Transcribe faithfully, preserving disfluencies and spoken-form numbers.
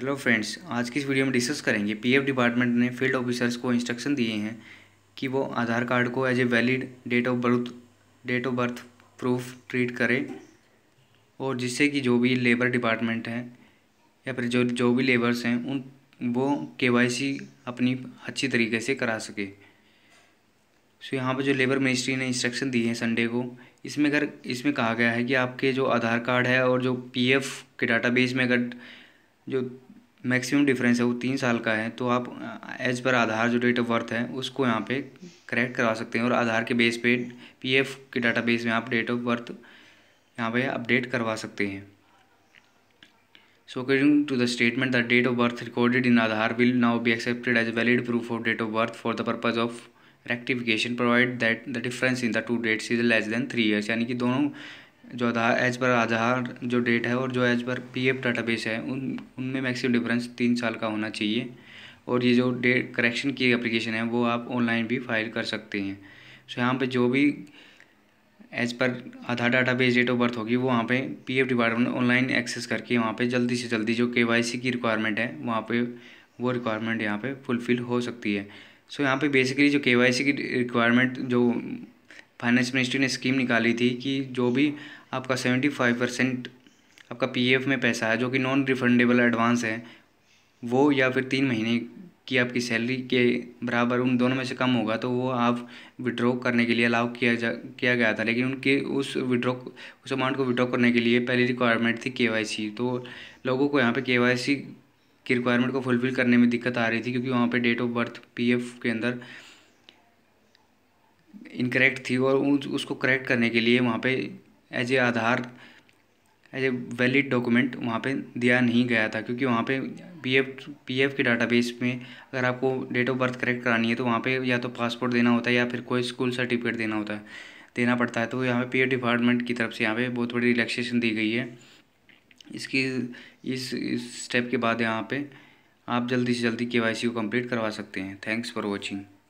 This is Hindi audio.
हेलो फ्रेंड्स, आज की इस वीडियो में डिस्कस करेंगे पीएफ डिपार्टमेंट ने फील्ड ऑफिसर्स को इंस्ट्रक्शन दिए हैं कि वो आधार कार्ड को as a valid date of birth date of birth proof treat करें, और जिससे कि जो भी लेबर डिपार्टमेंट हैं या फिर जो जो भी लेबर्स हैं उन वो केवाईसी अपनी अच्छी तरीके से करा सके। सो यहाँ पर जो लेबर मिनिस्ट्री ने इंस्ट्रक्शन दी है संडे को, इसमें अगर इसमें कहा गया है कि आपके जो आधार कार्ड है और जो पीएफ के डाटाबेस में अगर जो मैक्सिमम डिफरेंस है वो तीन साल का है, तो आप एज पर आधार जो डेट ऑफ बर्थ है उसको यहाँ पे करेक्ट करवा सकते हैं और आधार के बेस पे पीएफ के डाटाबेस में आप डेट ऑफ बर्थ यहाँ पे अपडेट करवा सकते हैं। So according to the statement, the date of birth recorded in Aadhaar will now be accepted as valid proof of date of birth for the purpose of rectification provide that the difference in the two dates is less than three years. यानी कि दोनों जो आधार एज पर आधार जो डेट है और जो एज पर पीएफ डाटाबेस है उन उनमें मैक्सिमम डिफरेंस तीन साल का होना चाहिए। और ये जो डेट करेक्शन की एप्लीकेशन है वो आप ऑनलाइन भी फाइल कर सकते हैं। सो यहाँ पे जो भी as per Aadhaar database date of birth होगी वो वहाँ पे पीएफ डिपार्टमेंट ऑनलाइन एक्सेस करके वहाँ पे जल्दी से जल्दी जो केवाईसी की रिक्वायरमेंट है वहाँ पे वो रिक्वायरमेंट यहाँ पे फुलफिल हो सकती है। सो यहाँ पे बेसिकली जो केवाईसी की रिक्वायरमेंट जो फाइनेंस मिनिस्ट्री ने स्कीम निकाली थी कि जो भी आपका सेवेंटी फाइव परसेंट आपका पीएफ में पैसा है जो कि नॉन रिफंडेबल एडवांस है वो, या फिर तीन महीने की आपकी सैलरी के बराबर उन दोनों में से कम होगा, तो वो आप विड्रॉ करने के लिए अलाउ किया जा किया गया था। लेकिन उनके उस विड्रॉ उस अमाउंट को विड्रॉ करने के लिए पहली रिक्वायरमेंट थी केवाईसी। तो लोगों को यहाँ पे केवाईसी की रिक्वायरमेंट को फुलफिल करने में दिक्कत आ रही थी, क्योंकि वहाँ पे डेट ऑफ बर्थ पीएफ के अंदर इनकरेक्ट थी और उसको करेक्ट करने के लिए वहाँ पे as a Aadhaar as a valid document वहाँ पे दिया नहीं गया था। क्योंकि वहाँ पे पीएफ पीएफ के डाटाबेस में अगर आपको डेट ऑफ बर्थ करेक्ट करानी है तो वहाँ पे या तो पासपोर्ट देना होता है या फिर कोई स्कूल सर्टिफिकेट देना होता है देना पड़ता है। तो यहाँ पे पीएफ डिपार्टमेंट की तरफ से यहाँ पे बहुत बड़ी रिलैक्सेशन दी गई है। इसकी इस इस स्टेप के बाद यहाँ पे आप जल्दी से जल्दी केवाईसी को कंप्लीट करवा सकते हैं। Thanks for watching.